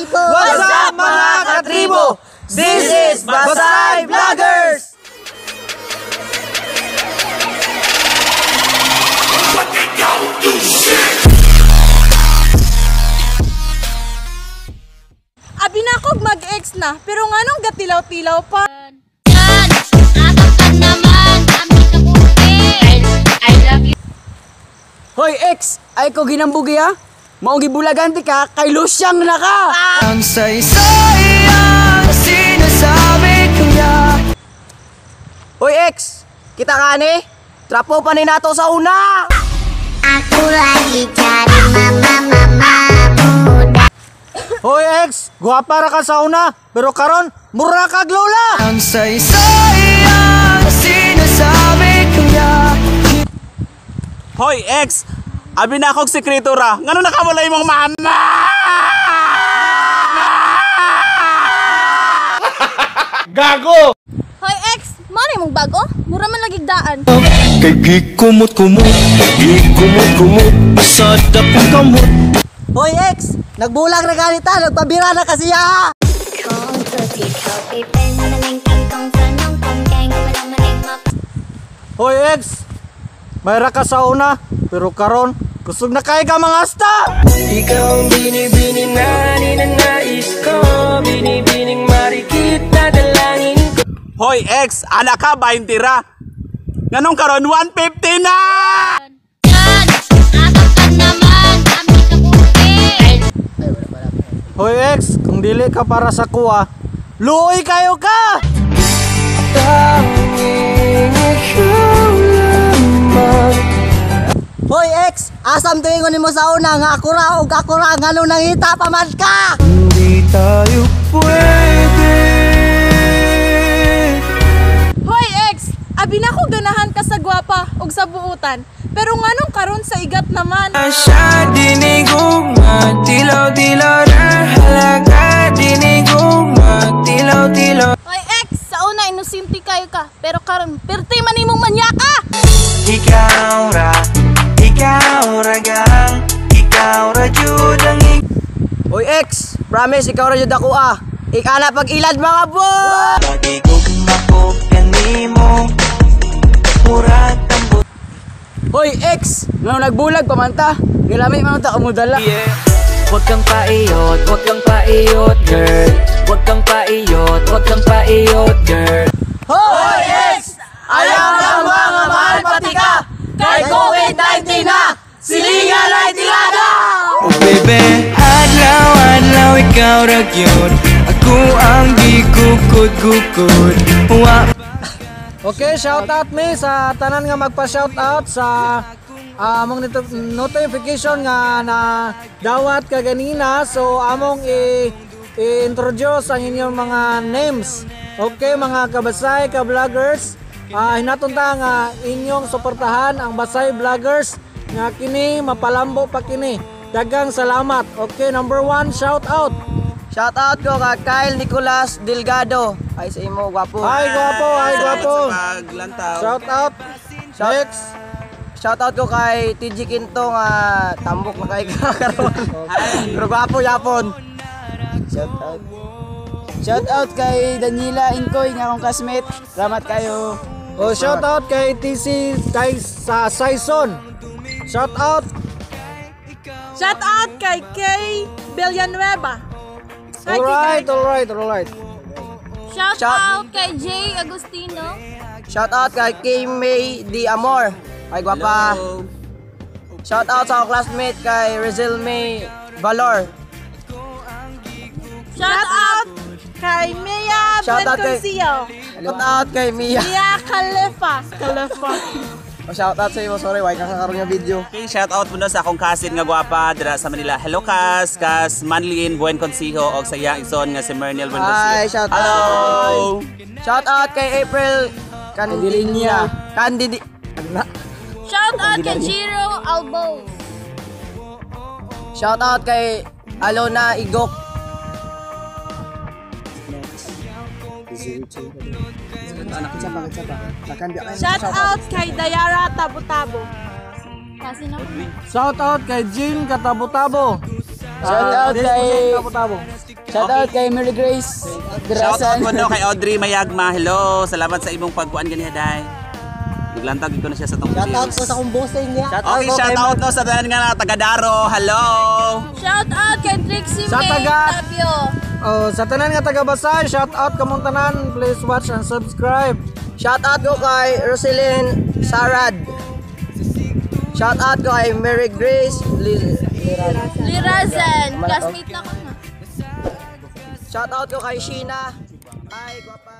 What's up mga katribo? This is Basay Vloggers! Abi na akong mag-ex na, pero nga nung gatilaw-tilaw pa. Yan! Atap ka naman! Ami ka buti! I love you! Hoy ex, ay ko ginambugi ha? Maong gibulaganti ka, kay Lusyang na ka! Ang saysay ang sinasabi ko ya. Hoy ex, kita ka ni? Trapo pa ni nato sa una! Ako lagi cari mama muda. Hoy ex, guwapa ra ka sa una, pero karon mura kag lola! Ang saysay ang sinasabi ko ya. Hoy ex, abi na akong sekreto ra. Ngano nakamulay mong mama? Gago! Hoy ex, mali mong bago? Mura man lagi daan. Kay gikumot-kumot sa dapong kamot. Hoy ex, nagbulang na ganita, nagpabira na kasi ha! Hoy ex, mayra ka sa una, pero karon kusog na kay ka mga asta! Ikaw ang binibining na ninanais ko, binibining marikit na dalangin ko. Hoy ex, anak ka 20 ra. Nganong karon 150 na? Yan! Atap ka naman! Ami ka buti! Hoy ex, kung dili ka para sa kuha, luoy kayo ka! Hoy ex, asam tuingon nimo sa una nga ako ra og ako ra ngano nangita pa man ka! Hindi tayo pwede. Hoy ex, abi na akong ganahan ka sa gwapa og sa buutan. Pero nga nung karon sa igat naman. Asya diniguma, tilaw-tilaw na halaga, diniguma, tilaw-tilaw. Hoy ex, sa una inusinti kayo ka, pero karon perti man imong manyaka. Ikaw ra gang, ikaw ra jud ang Hoy ex, promise ikaw ra jud ako ah. Ikala pag ilad mga boy. pagigugma ko kanimo, murag tambot. Hoy ex, ngano nagbulag pa man ta? Gilami man ta umudala. Huwag kang paiyot, girl. Huwag kang paiyot, girl. Hoy ex, ayaw na mga mahal pati ka. Kay COVID-19 na, silingan ay tilada. Oh baby, adlaw ikaw ra gyud. Ako ang gigukod-gukod. Okay, shout out me sa tanan nga magpa-shout out sa among notification nga na dawat ka ganina. So among i-introduce ang inyong mga names. Okay mga kabasay, ka-vloggers, hinaton ta nga inyong suportahan ang Basay Vloggers nga kini mapalambo pa kini. Daghang salamat. Okay, number 1, shout out. Shout out ko kay Kyle Nicolas Delgado. Ay sa imo, gwapo. Ay gwapo, ay gwapo. Paglantaw. Shout out. Next. Shout out ko kay TG Quinto nga tambok na kay karon. Pero gwapo yapon. Shout out. Shout out kay Daniela Inkoy nga akong classmate. Salamat kayo. Oh, shout out kay TC kay sa Saison. Shout out. Shout out kay Kay Villanueva. Hi, Alright, Kay. alright. Shout Shout- out kay Jay Agustino. Shout out kay Kay May Di Amor. Ay gwapa. Shout out sa akong classmate kay Rizal May Valor. Shout out kay Mia Shout out kay- Blenconcillo. Shout out kay Mia. Mia Khalifa. Oh, shout out sa iyo, sorry, why ka karon nga video. Okay, shout out muna sa akong cousin nga gwapa dira sa Manila. Hello Kas Manlin Buen Consejo og sa iyang igsoon nga si Merniel Buen Consejo. Hi, shout out. Hello. Shout out kay April Candidinia. Shout out kay Jiro Albos. Shout out kay Alona Igok. Shout out kay Dayara Tabo-Tabo. Kasi na Shout out kay Jean Katabo-Tabo. Shout out kay Mary Grace Shout out Dirasan. ko no kay Audrey Mayagma. Hello, salamat sa imong pagkuan ganiya day. Naglantag ko na siya sa tong Shout out po sa kong bossing niya. Okay, shout out no sa tanan nga taga Daro. Hello. Shout out kay Trixie Sa May taga- Tapio. Oh, sa tanan nga taga Basay, shout out kamong tanan. Please watch and subscribe. Shout out ko kay Roselyn Sarad. Shout out ko kay Mary Grace Lirazan, classmate na ko na. Shout out ko kay Sheena. Ay, guwapa.